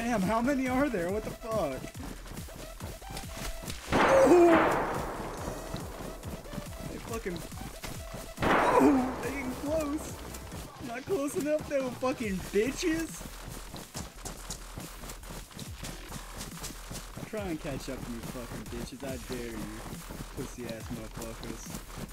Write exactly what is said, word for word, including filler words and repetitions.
Damn, how many are there? What the fuck? Oh! They fucking... Oh! They getting close! Not close enough though, fucking bitches! Try and catch up to you fucking bitches, I dare you. Pussy ass motherfuckers.